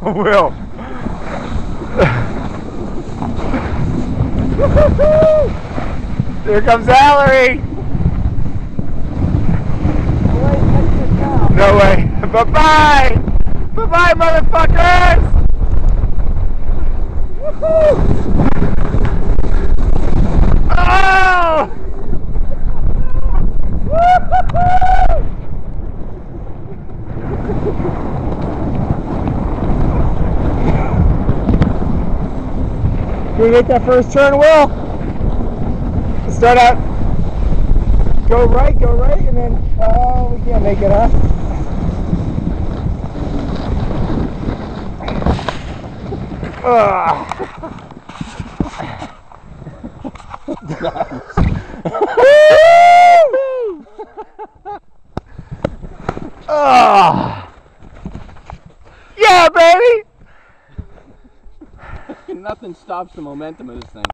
Will. Here comes Valerie. No way. Bye-bye. Bye-bye, motherfuckers. Woohoo! Oh! Can we make that first turn, Will? Start out, go right, and then, oh, we can't make it, huh? Yeah, baby! Nothing stops the momentum of this thing.